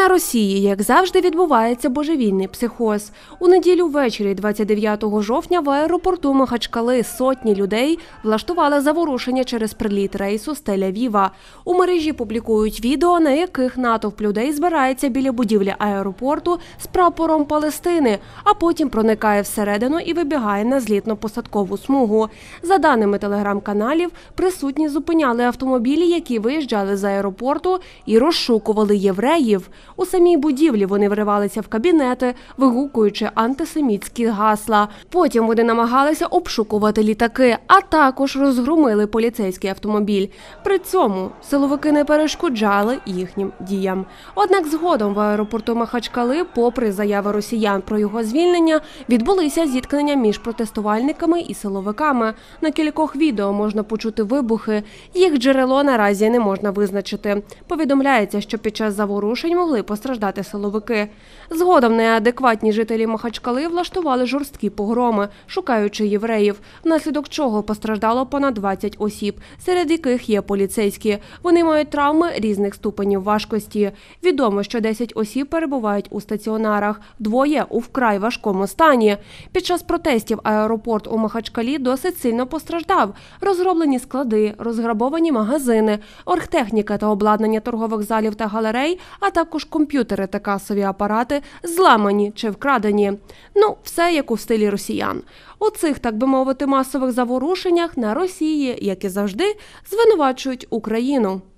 На Росії, як завжди, відбувається божевільний психоз. У неділю ввечері 29 жовтня в аеропорту Махачкали сотні людей влаштували заворушення через приліт рейсу з Тель-Авіва. У мережі публікують відео, на яких натовп людей збирається біля будівлі аеропорту з прапором Палестини, а потім проникає всередину і вибігає на злітно-посадкову смугу. За даними телеграм-каналів, присутні зупиняли автомобілі, які виїжджали з аеропорту, і розшукували євреїв. У самій будівлі вони вривалися в кабінети, вигукуючи антисемітські гасла. Потім вони намагалися обшукувати літаки, а також розгромили поліцейський автомобіль. При цьому силовики не перешкоджали їхнім діям. Однак згодом в аеропорту Махачкали, попри заяви росіян про його звільнення, відбулися зіткнення між протестувальниками і силовиками. На кількох відео можна почути вибухи. Їх джерело наразі не можна визначити. Повідомляється, що під час заворушень могли постраждати силовики. Згодом неадекватні жителі Махачкали влаштували жорсткі погроми, шукаючи євреїв, внаслідок чого постраждало понад 20 осіб, серед яких є поліцейські. Вони мають травми різних ступенів важкості. Відомо, що 10 осіб перебувають у стаціонарах, 2 у вкрай важкому стані. Під час протестів аеропорт у Махачкалі досить сильно постраждав. Розгроблені склади, розграбовані магазини, оргтехніка та обладнання торгових залів та галерей, а також комп'ютери та касові апарати зламані чи вкрадені. Ну, все як у стилі росіян. У цих, так би мовити, масових заворушеннях на Росії, як і завжди, звинувачують Україну.